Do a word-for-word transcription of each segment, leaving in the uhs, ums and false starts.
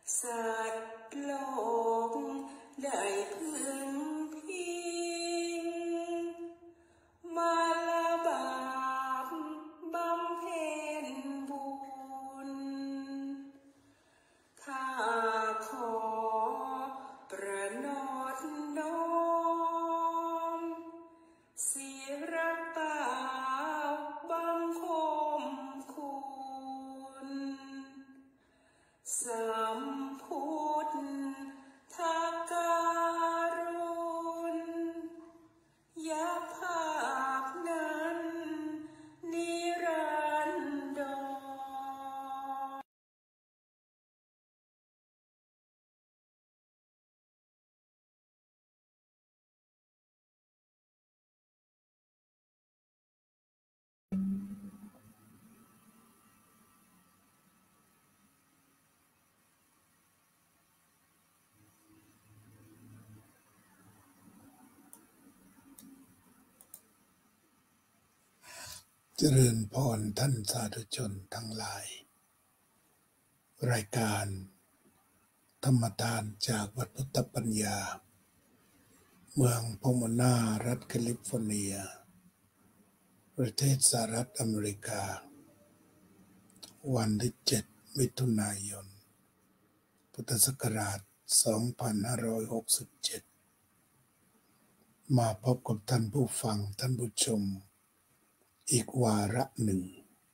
สัตว์โลกได้พึงพิงมาละบาปบำเพ็ญบุญข้าขอประนอบน้อมศิรเก้าบังคมคุณสัมพุทธการุณยภาคนั้นนิรันดรเจริญพรท่านสาธุชนทั้งหลายรายการธรรมทานจากวัดพุทธปัญญาเมืองพอมนารัฐแคลิฟอร์เนียประเทศสหรัฐอเมริกาวันที่เจ็ดมิถุนายนพุทธศักราชสองพันห้าร้อยหกสิบเจ็ดมาพบกับท่านผู้ฟังท่านผู้ชมอีกวาระหนึ่ง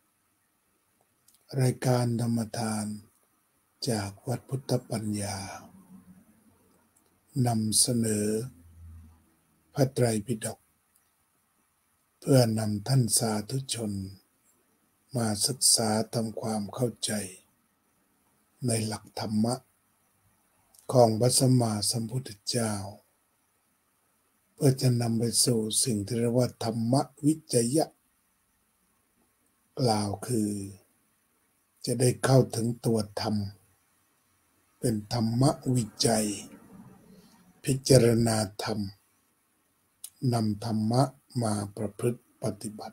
รายการธรรมทานจากวัดพุทธปัญญานำเสนอพระไตรปิฎกเพื่อนำท่านสาธุชนมาศึกษาทำความเข้าใจในหลักธรรมะของพระสัมมาสัมพุทธเจ้าเพื่อจะนำไปสู่สิ่งที่เรียกว่าธรรมวิจยะกล่าวคือจะได้เข้าถึงตัวธรรมเป็นธรรมวิจัยพิจารณาธรรมนำธรรมะมาประพฤติปฏิบัติ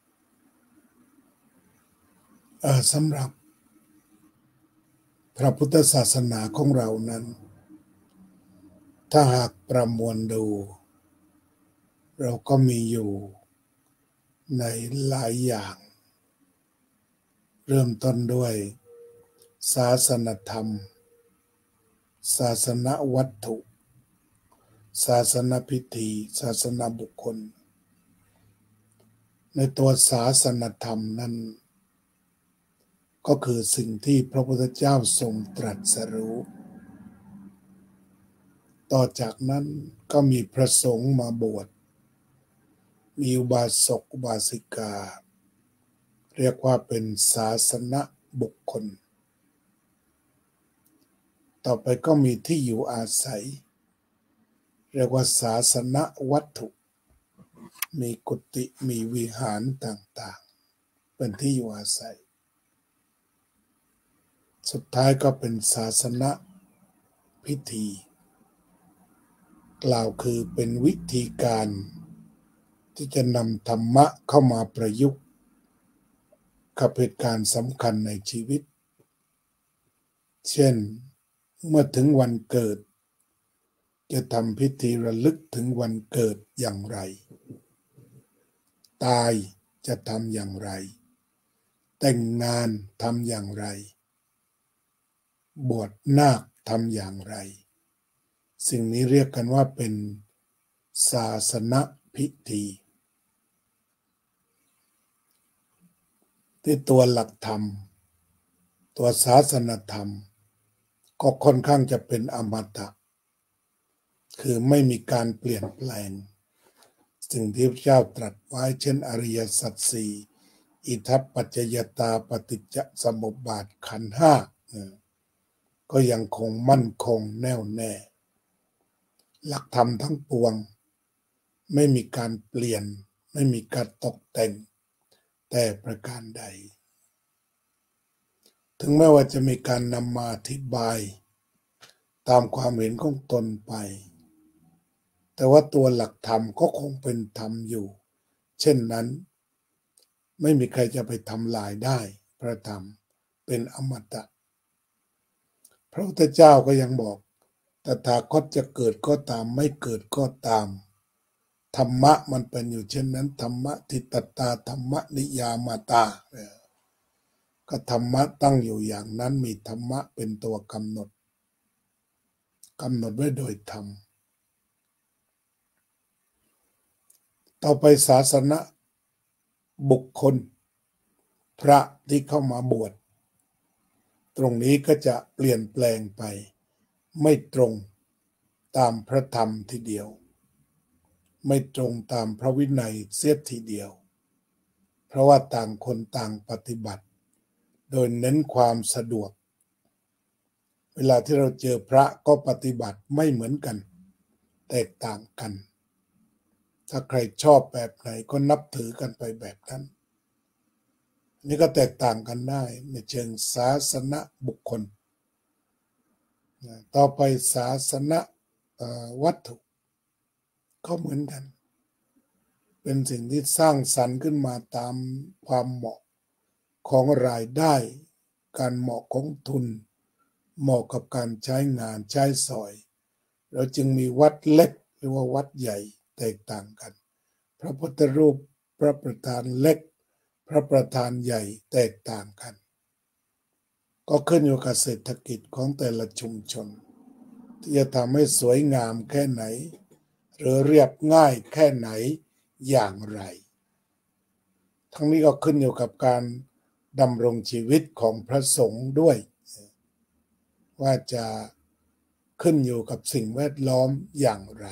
สำหรับพระพุทธศาสนาของเรานั้นถ้าหากประมวลดูเราก็มีอยู่ในหลายอย่างเริ่มต้นด้วยศาสนธรรมศาสนวัตถุศาสนพิธีศาสนบุคคลในตัวศาสนธรรมนั้นก็คือสิ่งที่พระพุทธเจ้าทรงตรัสรู้ต่อจากนั้นก็มีพระสงฆ์มาบวชมีอุบาสกอุบาสิกาเรียกว่าเป็นศาสนบุคคลต่อไปก็มีที่อยู่อาศัยเรียกว่าศาสนวัตถุมีกุฏิมีวิหารต่างๆเป็นที่อยู่อาศัยสุดท้ายก็เป็นศาสนพิธีกล่าวคือเป็นวิธีการที่จะนำธรรมะเข้ามาประยุกต์กับเหตุการณ์สำคัญในชีวิตเช่นเมื่อถึงวันเกิดจะทำพิธีระลึกถึงวันเกิดอย่างไรตายจะทำอย่างไรแต่งงานทำอย่างไรบวชนาคทำอย่างไรสิ่งนี้เรียกกันว่าเป็นศาสนพิธีที่ตัวหลักธรรมตัวศาสนธรรมก็ค่อนข้างจะเป็นอมตะคือไม่มีการเปลี่ยนแปลงสิ่งที่พระเจ้าตรัสไว้เช่นอริยสัจสี่อิทัปปัจจยตาปฏิจจสมุปบาทขันธ์ห้าก็ยังคงมั่นคงแน่วแน่หลักธรรมทั้งปวงไม่มีการเปลี่ยนไม่มีการตกแต่งแต่ประการใดถึงแม้ว่าจะมีการนำมาอธิบายตามความเห็นของตนไปแต่ว่าตัวหลักธรรมก็คงเป็นธรรมอยู่เช่นนั้นไม่มีใครจะไปทำลายได้พระธรรมเป็นอมตะพระพุทธเจ้าก็ยังบอกตถาคตจะเกิดก็ตามไม่เกิดก็ตามธรรมะมันเป็นอยู่เช่นนั้นธรรมะทิตตาธรรมะนิยามาตาก็ธรรมะตั้งอยู่อย่างนั้นมีธรรมะเป็นตัวกำหนดกำหนดไว้โดยธรรมต่อไปศาสนาบุคคลพระที่เข้ามาบวชตรงนี้ก็จะเปลี่ยนแปลงไปไม่ตรงตามพระธรรมทีเดียวไม่ตรงตามพระวินัยเสียทีเดียวเพราะว่าต่างคนต่างปฏิบัติโดยเน้นความสะดวกเวลาที่เราเจอพระก็ปฏิบัติไม่เหมือนกันแตกต่างกันถ้าใครชอบแบบไหนก็นับถือกันไปแบบนั้นนี่ก็แตกต่างกันได้ในเชิงศาสนบุคคลต่อไปศาสนวัตถุก็เหมือนกันเป็นสิ่งที่สร้างสรรค์ขึ้นมาตามความเหมาะของรายได้การเหมาะของทุนเหมาะกับการใช้งานใช้สอยเราจึงมีวัดเล็กหรือว่าวัดใหญ่แตกต่างกันพระพุทธรูปพระประธานเล็กพระประธานใหญ่แตกต่างกันก็ขึ้นอยู่กับเศรษฐกิจของแต่ละชุมชนที่จะทำให้สวยงามแค่ไหนหรือเรียบง่ายแค่ไหนอย่างไรทั้งนี้ก็ขึ้นอยู่กับการดำรงชีวิตของพระสงฆ์ด้วยว่าจะขึ้นอยู่กับสิ่งแวดล้อมอย่างไร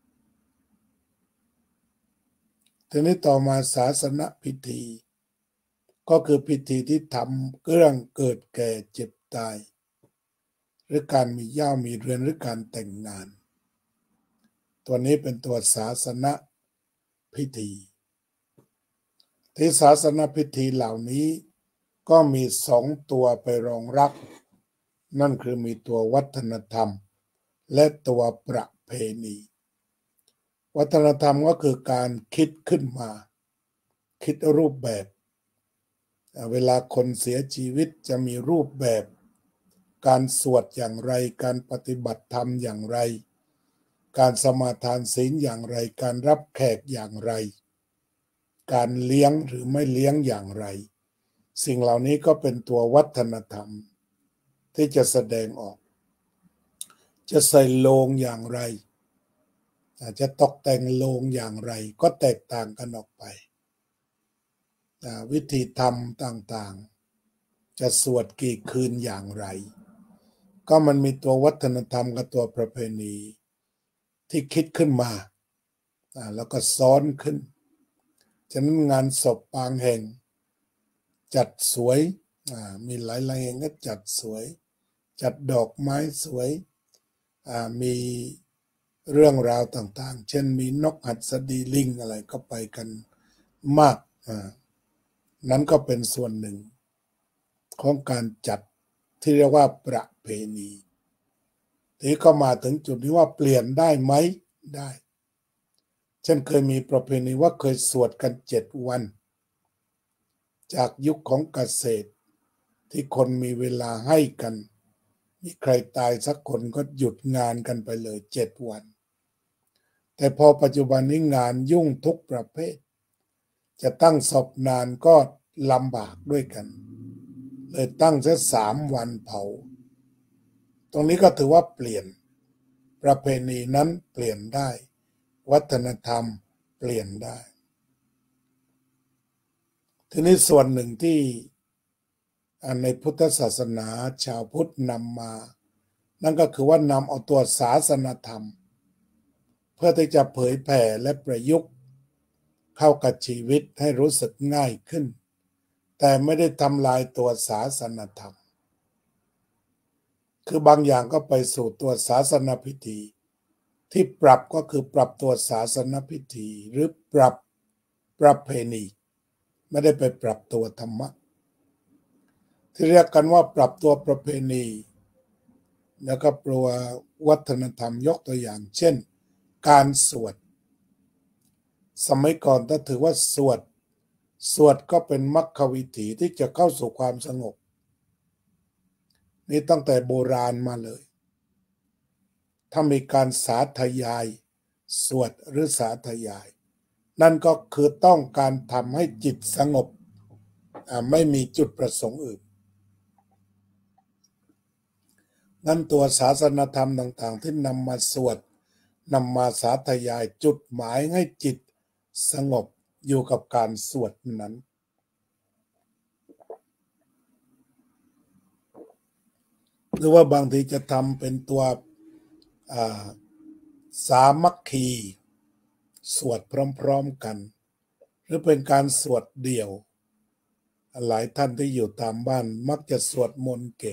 ทีนี้ต่อมาศาสนพิธีก็คือพิธีที่ทำเรื่องเกิดแก่เจ็บตายหรือการมีย่ามีเรือนหรือการแต่งงานตัวนี้เป็นตัวศาสนพิธีที่ศาสนพิธีเหล่านี้ก็มีสองตัวไปรองรับนั่นคือมีตัววัฒนธรรมและตัวประเพณีวัฒนธรรมก็คือการคิดขึ้นมาคิดรูปแบบเวลาคนเสียชีวิตจะมีรูปแบบการสวดอย่างไรการปฏิบัติธรรมอย่างไรการสมาทานศีลอย่างไรการรับแขกอย่างไรการเลี้ยงหรือไม่เลี้ยงอย่างไรสิ่งเหล่านี้ก็เป็นตัววัฒนธรรมที่จะแสดงออกจะใส่โลงอย่างไรจะตกแต่งโลงอย่างไรก็แตกต่างกันออกไปวิธีทำต่างๆจะสวดกี่คืนอย่างไรก็มันมีตัววัฒนธรรมกับตัวประเพณีที่คิดขึ้นมาแล้วก็ซ้อนขึ้นฉะนั้นงานศพบางแห่งจัดสวยมีหลายๆแห่งก็จัดสวยจัดดอกไม้สวยมีเรื่องราวต่างๆเช่นมีนกหัสดีลิงอะไรก็ไปกันมากนั้นก็เป็นส่วนหนึ่งของการจัดที่เรียกว่าประเพณีที่ก็มาถึงจุดนี้ว่าเปลี่ยนได้ไหมได้เช่นเคยมีประเพณีว่าเคยสวดกันเจ็ดวันจากยุคของเกษตรที่คนมีเวลาให้กันมีใครตายสักคนก็หยุดงานกันไปเลยเจ็ดวันแต่พอปัจจุบันนี้งานยุ่งทุกประเภทจะตั้งศพนานก็ลำบากด้วยกันเลยตั้งแค่สามวันเผาตรงนี้ก็ถือว่าเปลี่ยนประเพณีนั้นเปลี่ยนได้วัฒนธรรมเปลี่ยนได้ทีนี้ส่วนหนึ่งที่ในพุทธศาสนาชาวพุทธนำมานั่นก็คือว่านำเอาตัวศาสนธรรมเพื่อที่จะเผยแผ่และประยุกต์เข้ากับชีวิตให้รู้สึกง่ายขึ้นแต่ไม่ได้ทำลายตัวศาสนธรรมคือบางอย่างก็ไปสู่ตัวศาสนพิธีที่ปรับก็คือปรับตัวศาสนพิธีหรือปรับประเพณีไม่ได้ไปปรับตัวธรรมะที่เรียกกันว่าปรับตัวประเพณีแล้วก็ปรับวัฒนธรรมยกตัวอย่างเช่นการสวดสมัยก่อนถ้าถือว่าสวดสวดก็เป็นมรรควิถีที่จะเข้าสู่ความสงบนี่ตั้งแต่โบราณมาเลยถ้ามีการสาธยายสวดหรือสาธยายนั่นก็คือต้องการทำให้จิตสงบไม่มีจุดประสงค์อื่นนั่นตัวศาสนธรรมต่างๆที่นำมาสวดนำมาสาธยายจุดหมายให้จิตสงบอยู่กับการสวดนั้นหรือว่าบางทีจะทำเป็นตัวสามัคคีสวดพร้อมๆกันหรือเป็นการสวดเดี่ยวหลายท่านที่อยู่ตามบ้านมักจะสวดมนต์เก่ง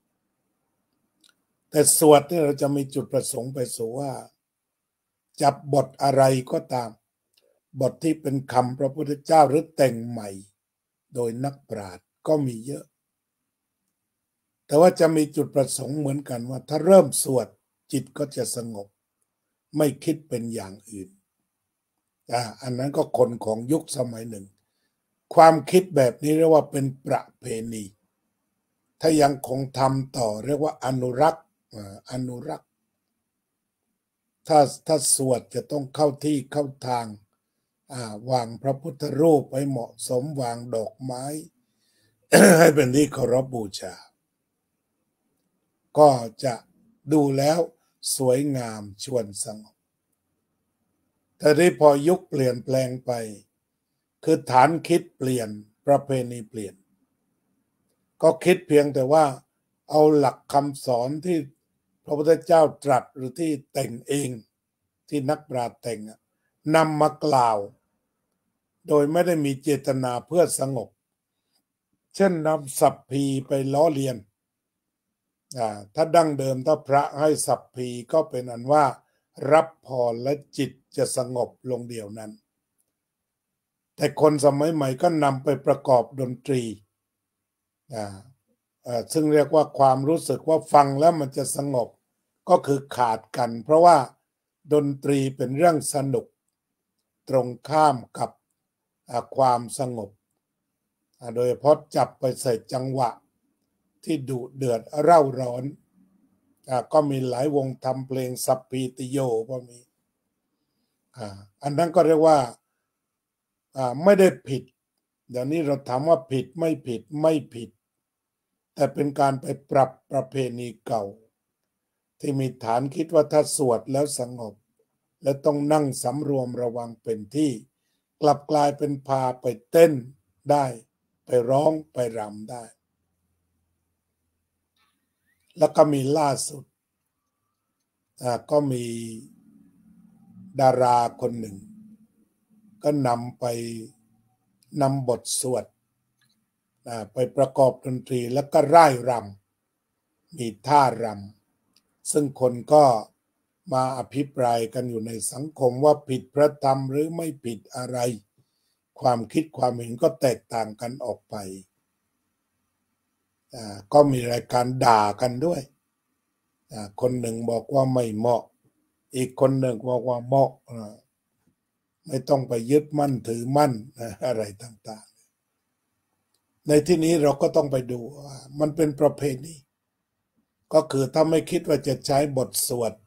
แต่สวดนี่เราจะมีจุดประสงค์ไปสู่ว่าจับบทอะไรก็ตามบทที่เป็นคำพระพุทธเจ้าหรือแต่งใหม่โดยนักปราชญ์ก็มีเยอะแต่ว่าจะมีจุดประสงค์เหมือนกันว่าถ้าเริ่มสวดจิตก็จะสงบไม่คิดเป็นอย่างอื่นอ่าอันนั้นก็คนของยุคสมัยหนึ่งความคิดแบบนี้เรียกว่าเป็นประเพณีถ้ายังคงทำต่อเรียกว่าอนุรักษ์อนุรักษ์ถ้าถ้าสวดจะต้องเข้าที่เข้าทางวางพระพุทธรูปให้เหมาะสมวางดอกไม้ ให้เป็นที่เคารพบูชาก็จะดูแล้วสวยงามชวนสงบแต่ที่พอยุคเปลี่ยนแปลงไปคือฐานคิดเปลี่ยนประเพณีเปลี่ยนก็คิดเพียงแต่ว่าเอาหลักคำสอนที่พระพุทธเจ้าตรัสหรือที่แต่งเองที่นักปราชญ์แต่งนำมากล่าวโดยไม่ได้มีเจตนาเพื่อสงบเช่นนำสัพพีไปล้อเลียนถ้าดั้งเดิมถ้าพระให้สัพพีก็เป็นอันว่ารับพรและจิตจะสงบลงเดียวนั้นแต่คนสมัยใหม่ก็นำไปประกอบดนตรีซึ่งเรียกว่าความรู้สึกว่าฟังแล้วมันจะสงบก็คือขาดกันเพราะว่าดนตรีเป็นเรื่องสนุกตรงข้ามกับความสงบโดยเฉพาะจับไปใส่จังหวะที่ดุเดือดเร่าร้อนก็มีหลายวงทำเพลงสัพพีติโยก็มีอันนั้นก็เรียกว่าไม่ได้ผิดเดี๋ยวนี้เราถามว่าผิดไม่ผิดไม่ผิดแต่เป็นการไปปรับประเพณีเก่าที่มีฐานคิดว่าถ้าสวดแล้วสงบและต้องนั่งสำรวมระวังเป็นที่กลับกลายเป็นพาไปเต้นได้ไปร้องไปรำได้แล้วก็มีล่าสุดก็มีดาราคนหนึ่งก็นำไปนำบทสวดไปประกอบดนตรีแล้วก็ร่ายรำมีท่ารำซึ่งคนก็มาอภิปรายกันอยู่ในสังคมว่าผิดพระธรรมหรือไม่ผิดอะไรความคิดความเห็นก็แตกต่างกันออกไปก็มีรายการด่ากันด้วยคนหนึ่งบอกว่าไม่เหมาะอีกคนหนึ่งบอกว่าเหมาะไม่ต้องไปยึดมั่นถือมั่นอะไรต่างๆในที่นี้เราก็ต้องไปดูว่ามันเป็นประเพณีก็คือถ้าไม่คิดว่าจะใช้บทสวด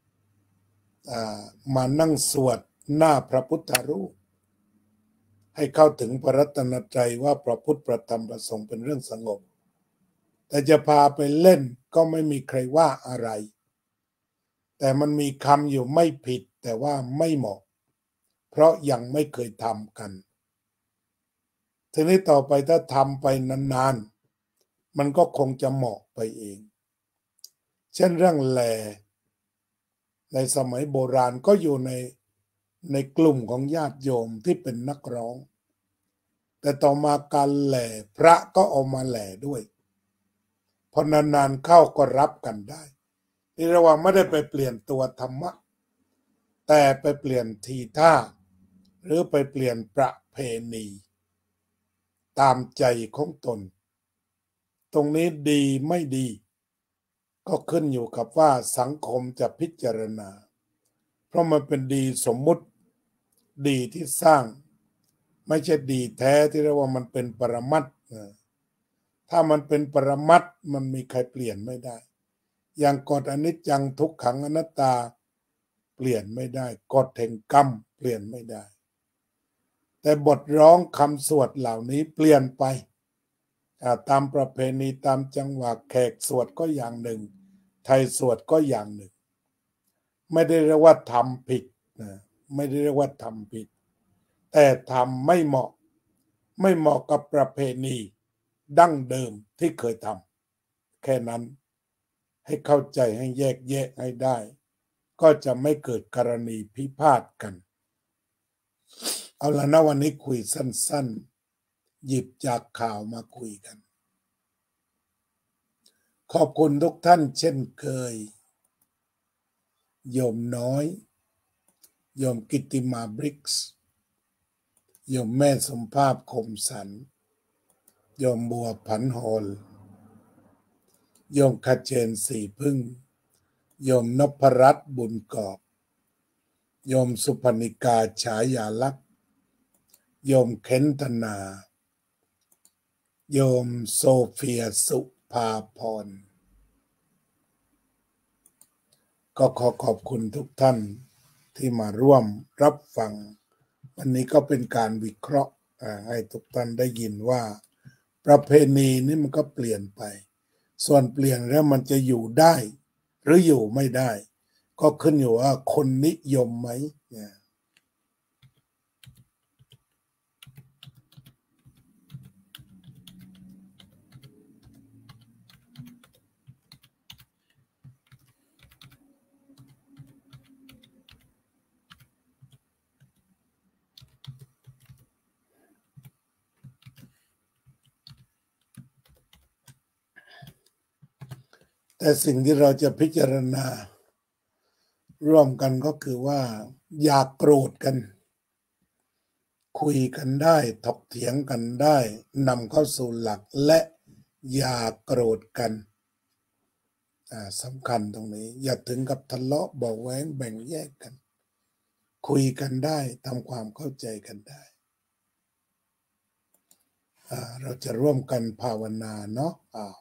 มานั่งสวดหน้าพระพุทธรูปให้เข้าถึงพระรัตนตรัยว่าพระพุทธพระธรรมพระสงฆ์เป็นเรื่องสงบแต่จะพาไปเล่นก็ไม่มีใครว่าอะไรแต่มันมีคำอยู่ไม่ผิดแต่ว่าไม่เหมาะเพราะยังไม่เคยทำกันทีนี้ต่อไปถ้าทำไปนานๆมันก็คงจะเหมาะไปเองเช่นเรื่องแลในสมัยโบราณก็อยู่ในในกลุ่มของญาติโยมที่เป็นนักร้องแต่ต่อมาการแหล่พระก็เอามาแหล่ด้วยพอนานๆเข้าก็รับกันได้นี่ระหว่างไม่ได้ไปเปลี่ยนตัวธรรมะแต่ไปเปลี่ยนทีท่าหรือไปเปลี่ยนประเพณีตามใจของตนตรงนี้ดีไม่ดีก็ขึ้นอยู่กับว่าสังคมจะพิจารณาเพราะมันเป็นดีสมมุติดีที่สร้างไม่ใช่ดีแท้ที่เรียกว่ามันเป็นปรมัตถ์ถ้ามันเป็นปรมัตถ์มันมีใครเปลี่ยนไม่ได้อย่างกฎอนิจจังทุกขังอนัตตาเปลี่ยนไม่ได้กฎแห่งกรรมเปลี่ยนไม่ได้แต่บทร้องคำสวดเหล่านี้เปลี่ยนไปตามประเพณีตามจังหวะแขกสวดก็อย่างหนึ่งไทยสวดก็อย่างหนึ่งไม่ได้เรียกว่าทำผิดนะไม่ได้เรียกว่าทำผิดแต่ทำไม่เหมาะไม่เหมาะกับประเพณีดั้งเดิมที่เคยทำแค่นั้นให้เข้าใจให้แยกแยะให้ได้ก็จะไม่เกิดกรณีพิพาทกันเอาละนะวันนี้คุยสั้นๆหยิบจากข่าวมาคุยกันขอบคุณทุกท่านเช่นเคยโยมน้อยโยมกิตติมาบริกส์โยมแม่สมภาพคมสันโยมบัวผันโฮลโยมขเจนสีพึ่งโยมนพรัตน์บุญกอบโยมสุพนิกาฉายาลักษณ์โยมเข็นธนาโยมโซเฟียสุภาพรก็ขอขอบคุณทุกท่านที่มาร่วมรับฟังวันนี้ก็เป็นการวิเคราะห์ให้ทุกท่านได้ยินว่าประเพณีนี่มันก็เปลี่ยนไปส่วนเปลี่ยนแล้วมันจะอยู่ได้หรืออยู่ไม่ได้ก็ขึ้นอยู่ว่าคนนิยมไหมเนี่ยแต่สิ่งที่เราจะพิจารณาร่วมกันก็คือว่าอย่าโกรธกันคุยกันได้ถกเถียงกันได้นำเข้าสู่หลักและอย่าโกรธกันสำคัญตรงนี้อย่าถึงกับทะเลาะเบาะแว้งแบ่งแยกกันคุยกันได้ทำความเข้าใจกันได้เราจะร่วมกันภาวนาเนาะ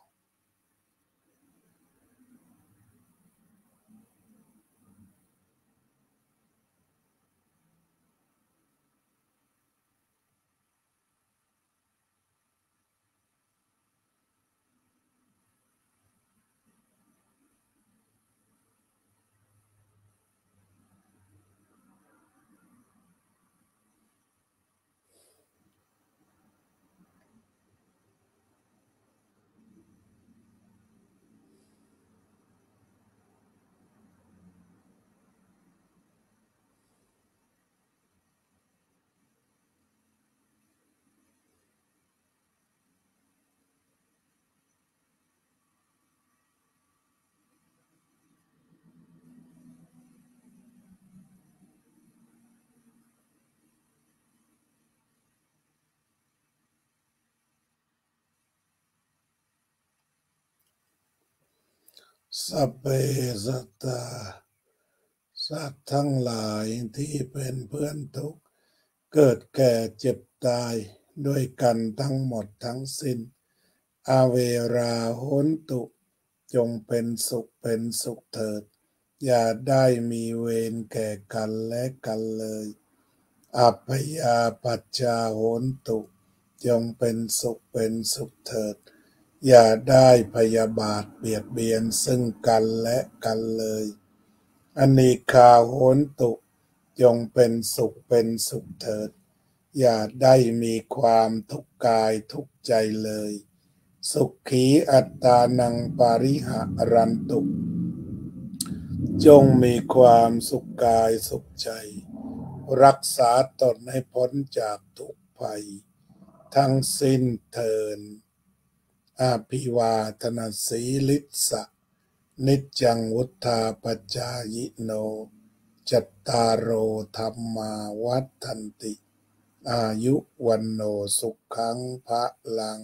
สัพเพสัตตาสัตว์ทั้งหลายที่เป็นเพื่อนทุกข์เกิดแก่เจ็บตายด้วยกันทั้งหมดทั้งสิ้นอาเวราโหนตุจงเป็นสุขเป็นสุขเถิดอย่าได้มีเวรแก่กันและกันเลยอัพยาปัจจาโหนตุจงเป็นสุขเป็นสุขเถิดอย่าได้พยาบาทเบียดเบียนซึ่งกันและกันเลยอนิคาโหนตุจงเป็นสุขเป็นสุขเถิดอย่าได้มีความทุกข์กายทุกข์ใจเลยสุขีอัตตานังปาริหะรันตุจงมีความสุขกายสุขใจรักษาตนให้พ้นจากทุกภัยทั้งสิ้นเทินอาภิวาทนาสีลิสะนิจจังวุธาปจายโนจัตตารโอธรรมาวัฏันติอายุวันโนสุขังภะลัง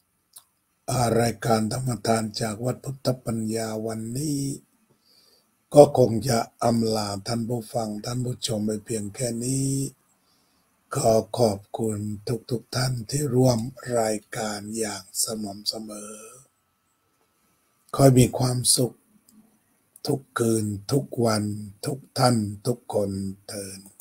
รายการธรรมทานจากวัดพุทธปัญญาวันนี้ก็คงจะอำลาท่านผู้ฟังท่านผู้ชมไปเพียงแค่นี้ขอขอบคุณทุกๆ ท่านที่ร่วมรายการอย่างสม่ำเสมอขอให้มีความสุขทุกคืนทุกวันทุกท่านทุกคนเทอญ